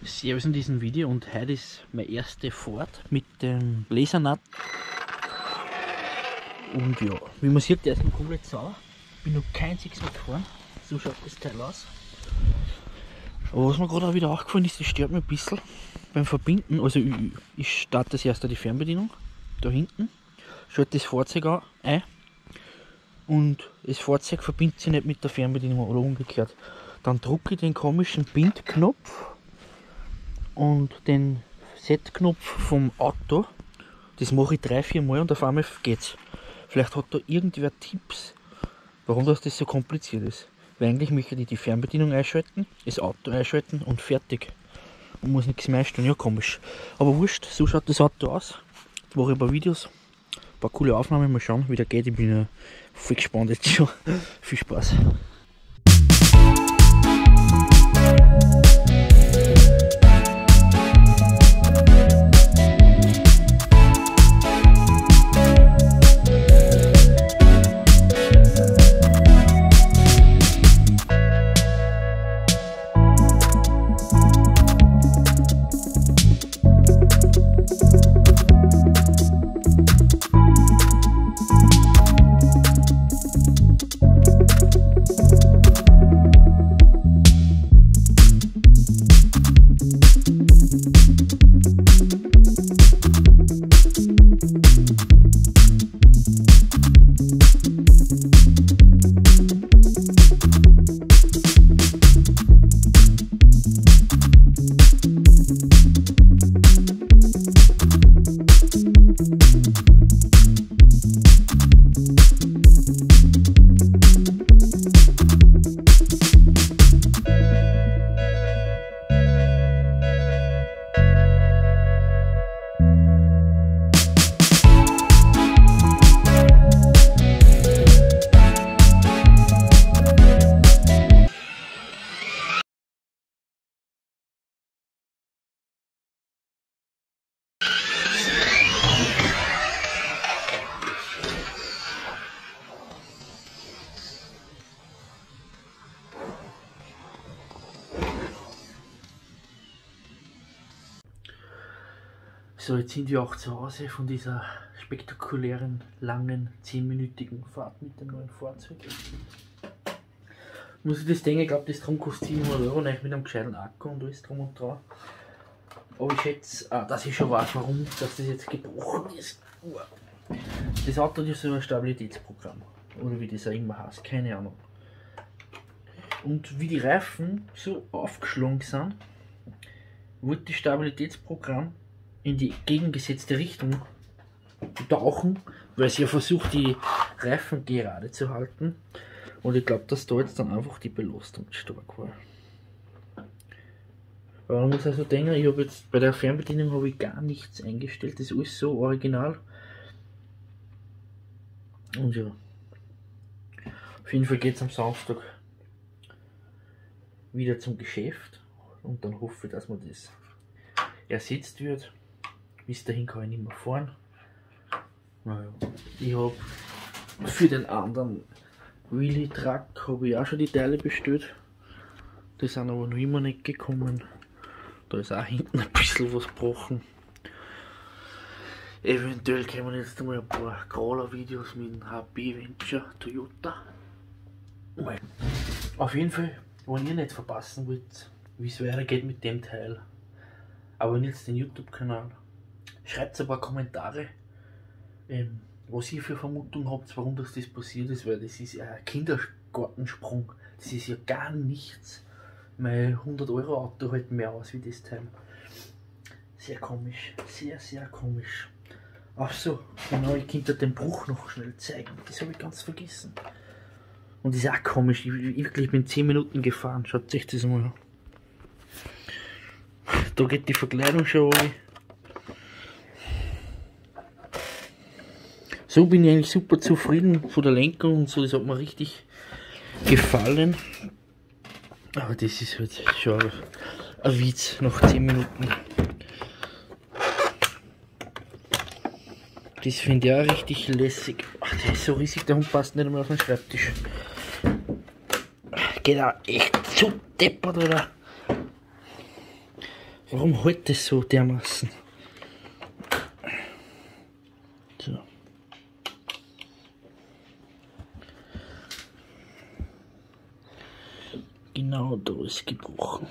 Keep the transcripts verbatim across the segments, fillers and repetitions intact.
Servus in diesem Video und heute ist meine erste Fahrt mit dem Lasernut. Und ja, wie man sieht, der ist noch komplett sauer. Bin noch kein einziges Mal gefahren. So schaut das Teil aus. Aber was mir gerade auch wieder aufgefallen ist, das stört mich ein bisschen beim Verbinden. Also ich, ich starte das erst die Fernbedienung, da hinten, schalte das Fahrzeug ein und das Fahrzeug verbindet sich nicht mit der Fernbedienung oder umgekehrt. Dann drücke ich den komischen Bindknopf und den Set-Knopf vom Auto. Das mache ich drei, vier Mal und auf einmal geht's. Vielleicht hat da irgendwer Tipps, warum das, das so kompliziert ist. Weil eigentlich möchte ich die Fernbedienung einschalten, das Auto einschalten und fertig. Man muss nichts mehr einstellen, ja komisch. Aber wurscht, so schaut das Auto aus. Jetzt mache ich ein paar Videos, ein paar coole Aufnahmen, mal schauen wie der geht. Ich bin ja voll gespannt jetzt schon. Viel Spaß. So, jetzt sind wir auch zu Hause von dieser spektakulären, langen, zehnminütigen Fahrt mit dem neuen Fahrzeug. Muss ich das denken, ich glaube, das drum kostet siebenhundert Euro, nicht mit einem gescheiten Akku und alles drum und dran. Aber ich schätze, ah, dass ich schon weiß, warum dass das jetzt gebrochen ist. Das Auto hat ja so ein Stabilitätsprogramm, oder wie das auch immer heißt, keine Ahnung. Und wie die Reifen so aufgeschlagen sind, wurde das Stabilitätsprogramm in die gegengesetzte Richtung tauchen, weil sie ja versucht, die Reifen gerade zu halten. Und ich glaube, dass da jetzt dann einfach die Belastung stark war. Aber man muss also denken, ich habe jetzt bei der Fernbedienung habe ich gar nichts eingestellt, das ist alles so original. Und ja, auf jeden Fall geht es am Samstag wieder zum Geschäft und dann hoffe ich, dass man das ersetzt wird. Bis dahin kann ich nicht mehr fahren. Naja, ich habe für den anderen Wheelie Truck habe ich auch schon die Teile bestellt. Die sind aber noch immer nicht gekommen. Da ist auch hinten ein bisschen was gebrochen. Eventuell kommen jetzt einmal ein paar Crawler-Videos mit dem H P Venture Toyota. Auf jeden Fall, wenn ihr nicht verpassen wollt, wie es weitergeht mit dem Teil, abonniert den YouTube-Kanal. Schreibt ein paar Kommentare, ähm, was ihr für Vermutungen habt, warum das, das passiert ist, weil das ist ja ein Kindergartensprung. Das ist ja gar nichts. Mein hundert Euro Auto hält mehr aus wie das Teil. Sehr komisch, sehr, sehr komisch. Ach so, genau, ich könnte den Bruch noch schnell zeigen. Das habe ich ganz vergessen. Und das ist auch komisch, ich, ich wirklich bin zehn Minuten gefahren. Schaut euch das mal an. Da geht die Verkleidung schon an. So bin ich eigentlich super zufrieden von der Lenkung und so, das hat mir richtig gefallen. Aber das ist halt schon ein Witz nach zehn Minuten. Das finde ich auch richtig lässig. Ach, der ist so riesig, der Hund passt nicht einmal auf den Schreibtisch. Geht auch echt zu deppert, oder? Warum hält das so dermaßen? So. Genau da ist gebrochen.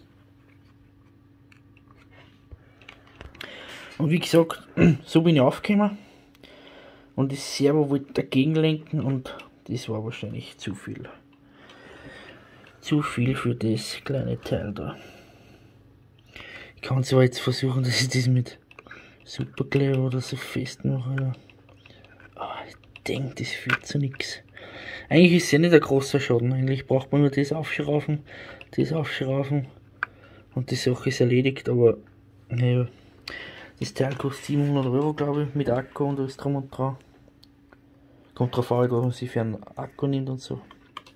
Und wie gesagt, so bin ich aufgekommen und das Servo wollte dagegen lenken und das war wahrscheinlich zu viel. Zu viel für das kleine Teil da. Ich kann zwar jetzt versuchen, dass ich das mit Superkleber oder so festmache. Aber ich denke, das führt zu nichts. Eigentlich ist es ja nicht ein großer Schaden. Eigentlich braucht man nur das aufschrauben, das aufschrauben und die Sache ist erledigt. Aber naja, das Teil kostet siebenhundert Euro, glaube ich, mit Akku und alles drum und dran. Kommt drauf an, was man sich für einen Akku nimmt und so.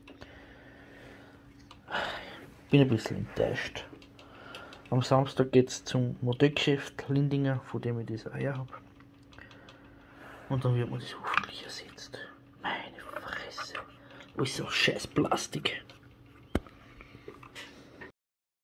Bin ein bisschen enttäuscht. Am Samstag geht es zum Modellgeschäft Lindinger, von dem ich das auch her habe. Und dann wird man das hoffentlich ersetzt. Meine Fresse. Alles so scheiß Plastik.